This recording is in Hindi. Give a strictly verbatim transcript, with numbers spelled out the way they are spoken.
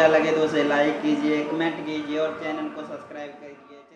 अच्छा लगे तो उसे लाइक कीजिए, कमेंट कीजिए और चैनल को सब्सक्राइब कीजिए।